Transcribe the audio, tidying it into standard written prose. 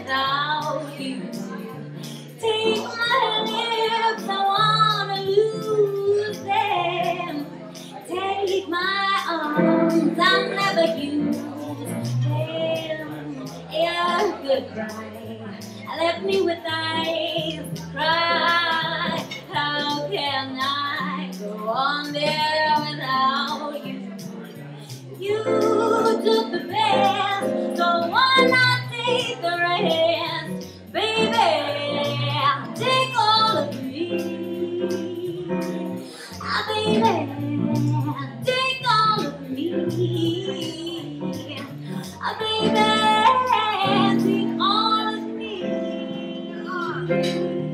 without you. Take my lips, I wanna lose them. Take my arms, I'll never use them. Yeah, goodbye. Left me with eyes to cry. How can I go on there without you? You took the best, so why not take the rest? Baby, take all of me. Ah, baby, take all of me. Ah, baby, take all of me.